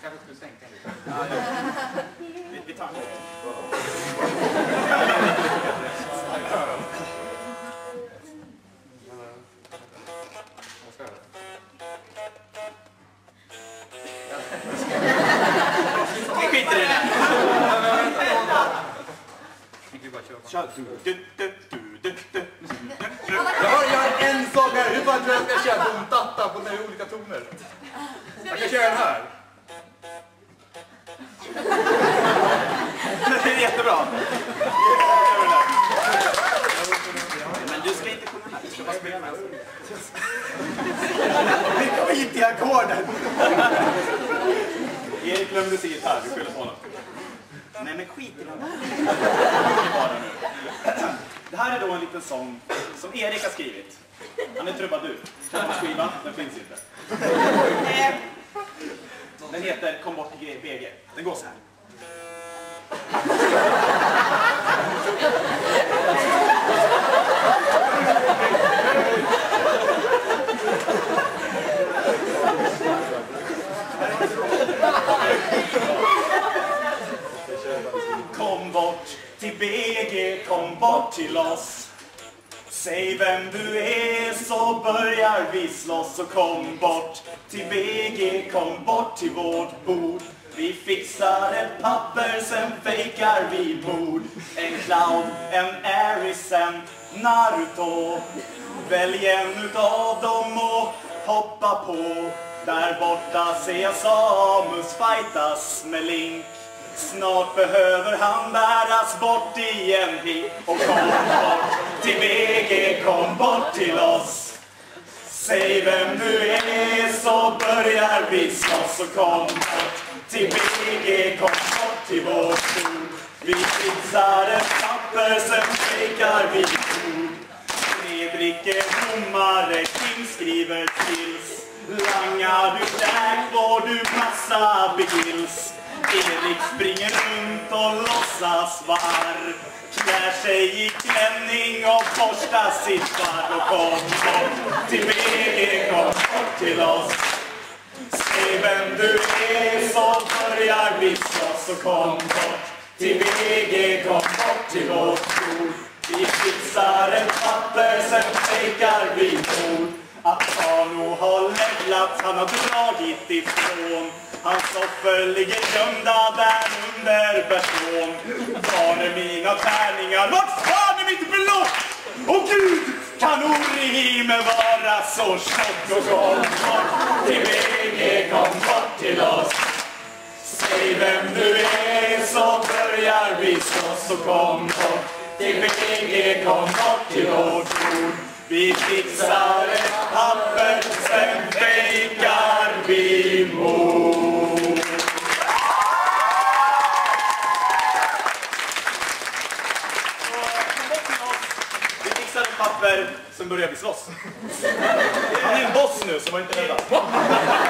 kanske skulle sänka lite. Vi tar det. Vi skiter i det. Jag har en sak här. Hur fan tror jag ska köra dum-datta på några olika toner? Jag kan köra den här. Det är jättebra. Men du ska inte komma här. Du ska bara spela med oss. Vi kommer hit i ackorden. Erik glömde sin gitarr. Vi skyller på honom. Nej, men skit i den. Det här är då en liten sång som Erik har skrivit. Han är trubadur. Kan man skriva? Den finns inte. Den heter Kom bort till BG. Den går så här. Kom bort till BG, kom bort till oss. Säg vem du är så börjar vi slåss. Och kom bort till BG, kom bort till vårt bord. Vi fixar ett papper, sen fejkar vi mord. En Cloud, en Aris, en Naruto. Välj en utav dem och hoppa på. Där borta ser jag Samus fightas med Link. Snart behöver han bäras bort i en hit. Och kom bort till BG, kom bort till oss. Säg vem du är så börjar vi slåss. Och kom bort till BG, kom bort till vårt bord. Vi fixar ett papper, sen fejkar vi ord. Fredrik är domare, Kim skriver skills. Langar du där får du massa begills. Erik springer runt och låtsas vara arg. Klär sig i klänning och borstar sitt barr. Och kom bort till BG, kom bort till oss. Säg vem du är så börjar vi slåss. Och kom bort till BG, kom bort till vårt bord. Vi fixar ett papper, sen fejkar vi mord. Att Arno har levlat, han har dragit ifrån. Hans offer ligger gömda där under beton. Var är mina tärningar? Vart fan är mitt blå? Åh Gud, kan Orihime vara så tjock? Och kom bort till BG, kom bort till oss. Säg vem du är så börjar vi slåss. Och kom bort till BG, kom bort till vårt bord. Vi fixar ett papper, sen fejkar vi mord. Vi fixar ett papper, sen börjar vi slåss. Han är en boss nu, så var inte rädda.